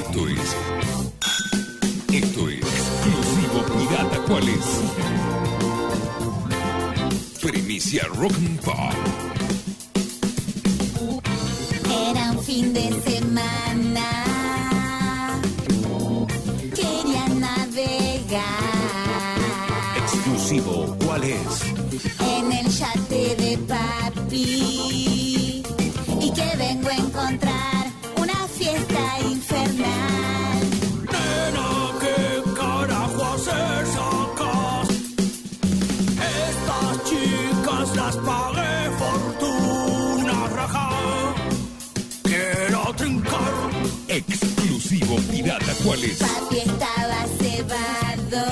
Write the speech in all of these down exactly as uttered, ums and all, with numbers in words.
Esto es... Esto es exclusivo pirata. ¿Cuál es? Primicia Rock and Pop. Era un fin de semana. Quería navegar. Exclusivo, ¿cuál es? En el yate de papi. Y que vengo a encontrar una fiesta infernal. Nena, ¿qué carajo haces acá? Estas chicas las pagué fortuna raja. Quiero trincar. Exclusivo pirata. ¿Cuál es? Papi estaba cebado.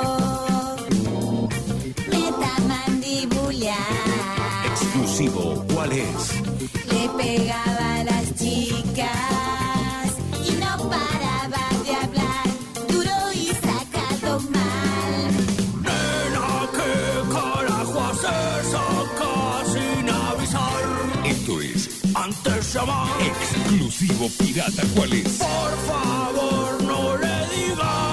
Metamandibular. Exclusivo, ¿cuál es? Le pegaba a las chicas y no paraba de hablar, duro y sacado mal. Nena, ¿qué carajo haces acá sin avisar? Esto es Antes llamar. exclusivo pirata. ¿Cuál es? Por favor, no le digas.